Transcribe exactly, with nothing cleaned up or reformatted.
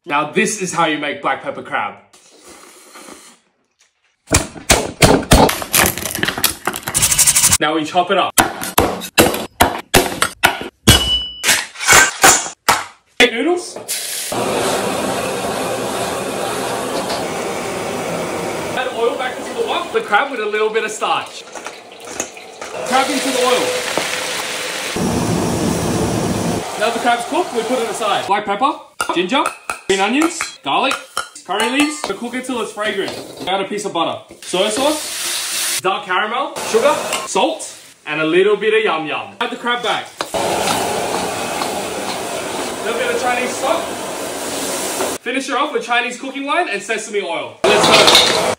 Now this is how you make black pepper crab. Now we chop it up. Egg noodles. Add oil back into the wok. The crab with a little bit of starch. Crab into the oil. Now the crab's cooked, we put it aside. Black pepper, ginger, green onions, garlic, curry leaves. We cook it till it's fragrant. Add a piece of butter. Soy sauce, dark caramel, sugar, salt, and a little bit of yum yum. Add the crab back. A little bit of Chinese stock. Finish it off with Chinese cooking wine and sesame oil. Let's go.